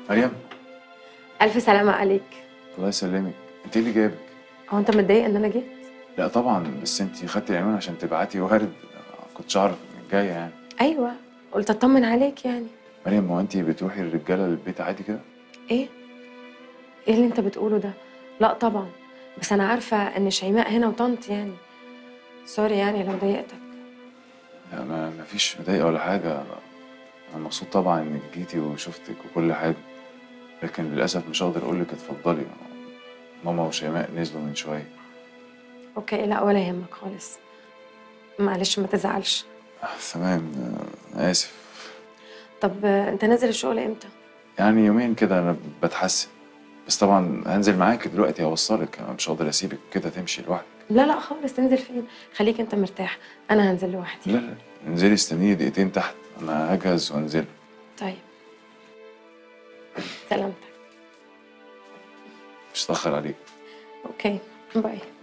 مريم. الف سلامه عليك. الله يسلمك. انت ايه اللي جابك؟ هو انت متضايق ان انا جيت؟ لا طبعا، بس انت خدتي العنوان عشان تبعتي وارد. ما كنتش اعرف انك جايه يعني. ايوه، قلت اطمن عليك يعني. مريم، هو انت بتروحي الرجاله البيت عادي كده؟ ايه ايه اللي انت بتقوله ده؟ لا طبعا، بس انا عارفه ان شيماء هنا وطنط يعني. سوري يعني لو ضايقتك. لا، ما فيش مضايقه ولا حاجه. انا مبسوط طبعا انك جيتي وشفتك وكل حاجه، لكن للاسف مش هقدر اقول لك اتفضلي. ماما وشيماء نزلوا من شويه. اوكي، لا ولا يهمك خالص. معلش ما تزعلش. تمام. انا اسف. طب انت نازل الشغل امتى؟ يعني يومين كده انا بتحسن، بس طبعا هنزل معاك دلوقتي اوصلك. انا مش هقدر اسيبك كده تمشي لوحدك. لا لا خالص، تنزل فين؟ خليك انت مرتاح، انا هنزل لوحدي. لا لا، انزلي استنيني دقيقتين تحت، انا هجهز وانزل. طيب، سلامتك. مش هتاخر عليك. اوكي، باي.